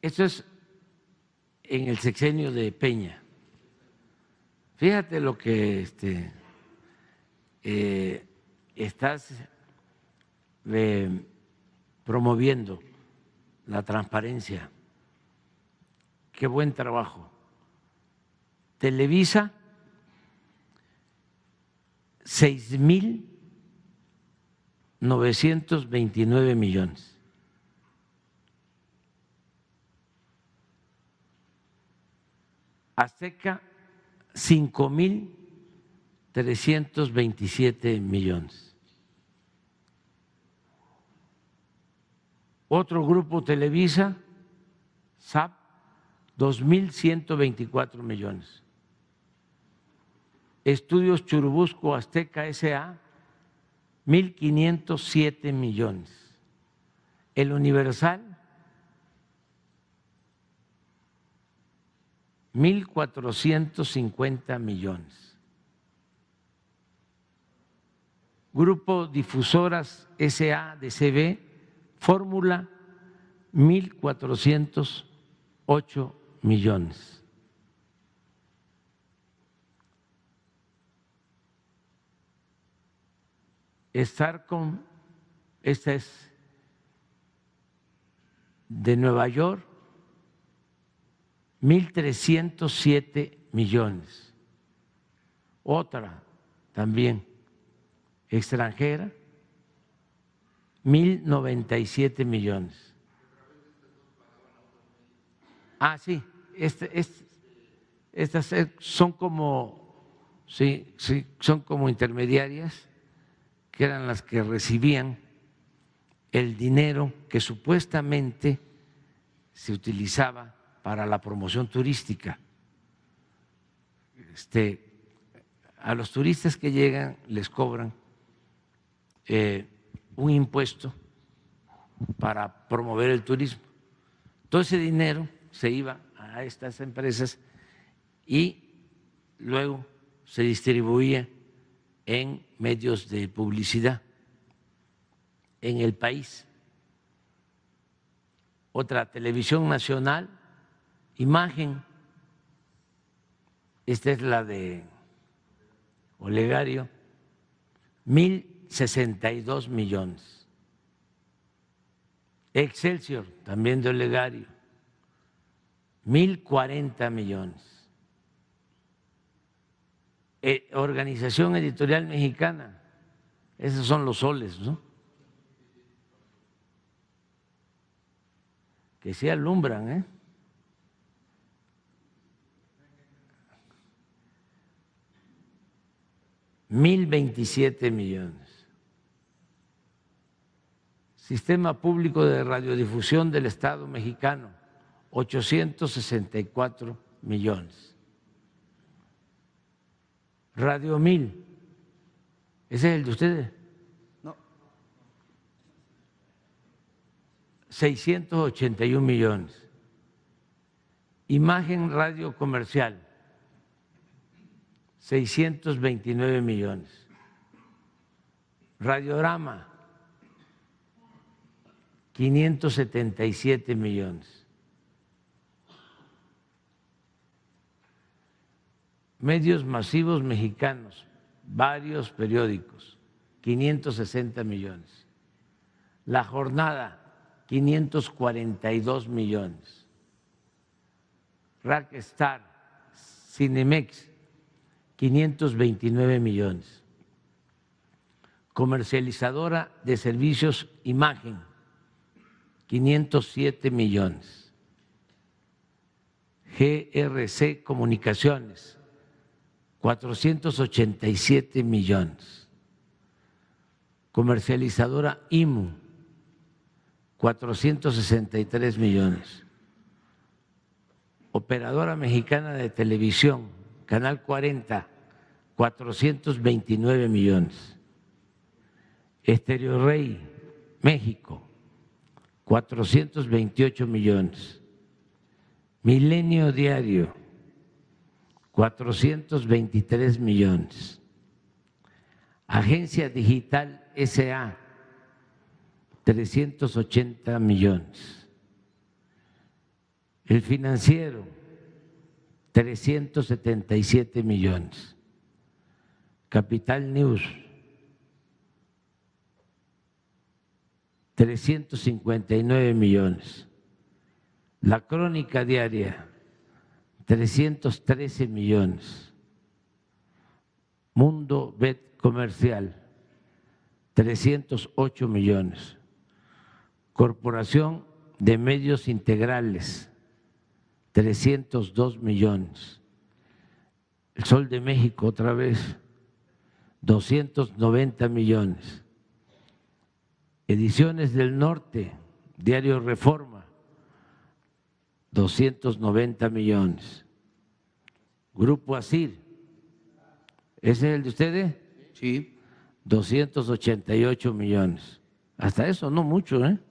Esto es en el sexenio de Peña. Fíjate lo que estás promoviendo, la transparencia. Qué buen trabajo. Televisa, 6,929 millones. Azteca, 5,327 millones. Otro grupo Televisa, SAP, 2,124 millones. Estudios Churubusco Azteca S.A., 1,507 millones. El Universal, 1,450 millones. Grupo Difusoras S.A. de CB, Fórmula, 1,408 millones. Starcom, esta es de Nueva York, 1,307 millones. Otra también extranjera, 1,097 millones. Ah, sí, estas son como, sí, son como intermediarias, que eran las que recibían el dinero que supuestamente se utilizaba para la promoción turística. A los turistas que llegan les cobran un impuesto para promover el turismo. Todo ese dinero se iba a estas empresas y luego se distribuía en medios de publicidad en el país. Otra, Televisión Nacional, Imagen, esta es la de Olegario, 1,062 millones. Excelsior, también de Olegario, 1,040 millones. Organización Editorial Mexicana, esos son los soles, ¿no? Que sí alumbran, ¿eh? $1,027 millones. Sistema Público de Radiodifusión del Estado Mexicano, 864 millones. Radio 1000, ¿ese es el de ustedes? No. 681 millones. Imagen Radio Comercial, 629 millones. Radiorama, 577 millones. Medios masivos mexicanos, varios periódicos, 560 millones. La Jornada, 542 millones. Rockstar, Cinemex, 529 millones. Comercializadora de Servicios Imagen, 507 millones. GRC Comunicaciones, 487 millones. Comercializadora IMU, 463 millones. Operadora Mexicana de Televisión, Canal 40, 429 millones. Estéreo Rey, México, 428 millones. Milenio Diario, 423 millones. Agencia Digital S.A., 380 millones. El Financiero, 377 millones. Capital News, 359 millones. La Crónica Diaria, 313 millones. Mundo Bet Comercial, 308 millones. Corporación de Medios Integrales, 302 millones. El Sol de México otra vez, 290 millones. Ediciones del Norte, Diario Reforma, 290 millones. Grupo Asir, ¿ese es el de ustedes? Sí. 288 millones. Hasta eso, no mucho, ¿eh?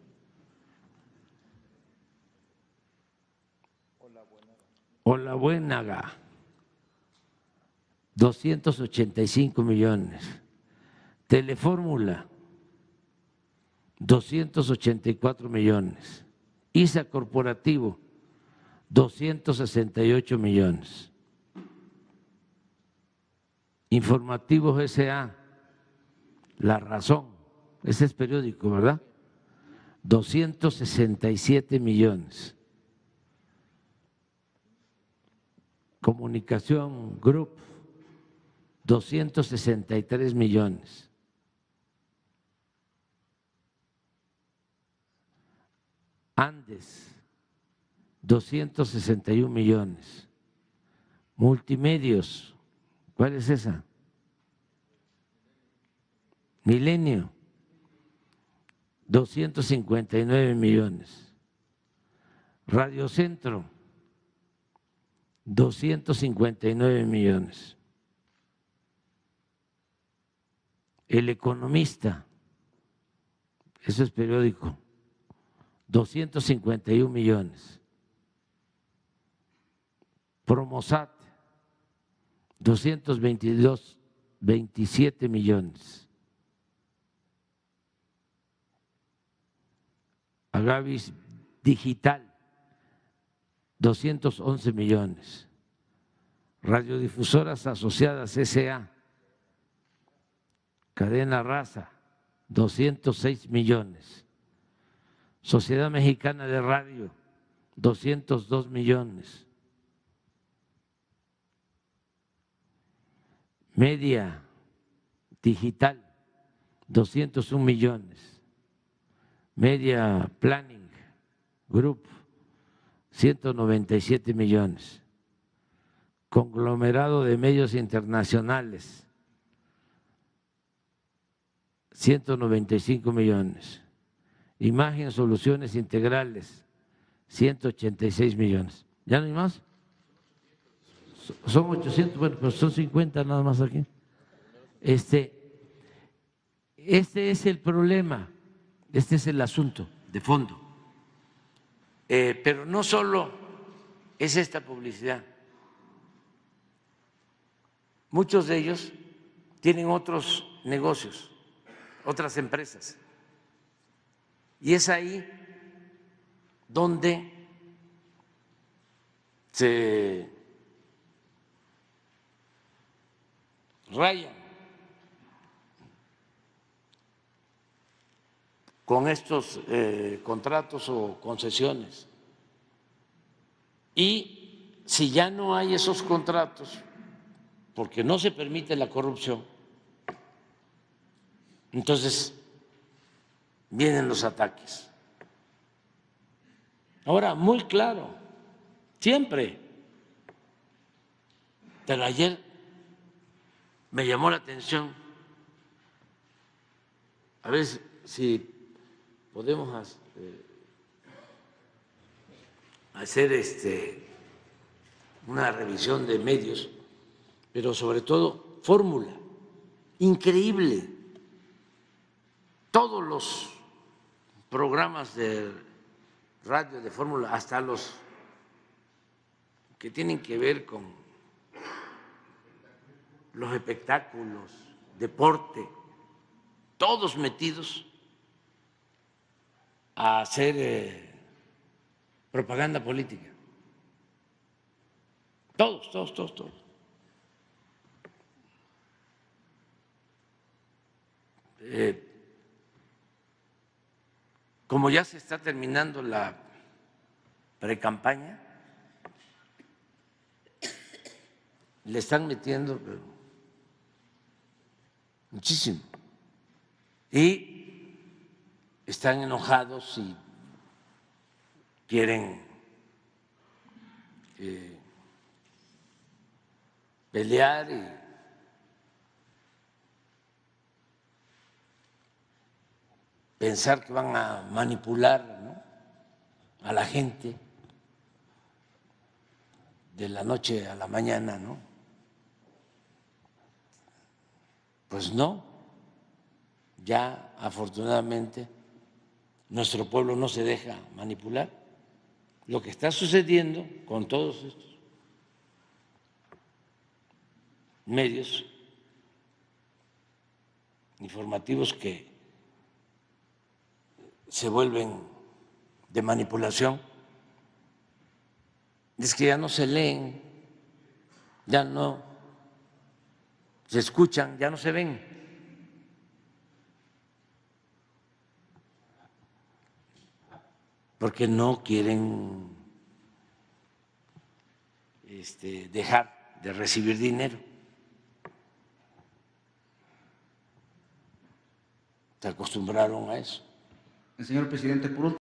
Olabuénaga, 285 millones. Telefórmula, 284 millones. ISA Corporativo, 268 millones. Informativos S.A., La Razón, ese es periódico, ¿verdad? 267 millones. Comunicación Group, 263 millones. Andes, 261 millones. Multimedios, ¿cuál es esa? Milenio, 259 millones. Radio Centro, 259 millones. El Economista, eso es periódico, 251 millones. Promosat, 27 millones. Agavis Digital, 211 millones. Radiodifusoras Asociadas S.A., Cadena Raza, 206 millones. Sociedad Mexicana de Radio, 202 millones. Media Digital, 201 millones. Media Planning Group, 197 millones. Conglomerado de Medios Internacionales, 195 millones. Imagen Soluciones Integrales, 186 millones. ¿Ya no hay más? Son 800, bueno, pues son 50 nada más aquí. Este es el problema, este es el asunto de fondo. Pero no solo es esta publicidad. Muchos de ellos tienen otros negocios, otras empresas. Y es ahí donde se rayan con estos contratos o concesiones. Y si ya no hay esos contratos, porque no se permite la corrupción, entonces vienen los ataques. Ahora, muy claro, siempre, pero ayer me llamó la atención, a ver si podemos hacer una revisión de medios, pero sobre todo Fórmula, increíble, todos los programas de radio de Fórmula, hasta los que tienen que ver con los espectáculos, deporte, todos metidos a hacer propaganda política. Todos. Como ya se está terminando la precampaña, le están metiendo muchísimo y están enojados y quieren pelear y pensar que van a manipular, ¿no?, a la gente de la noche a la mañana, ¿no? Pues no, ya afortunadamente nuestro pueblo no se deja manipular. Lo que está sucediendo con todos estos medios informativos que se vuelven de manipulación es que ya no se leen, ya no se escuchan, ya no se ven. Porque no quieren dejar de recibir dinero. Se acostumbraron a eso. Señor presidente, por último.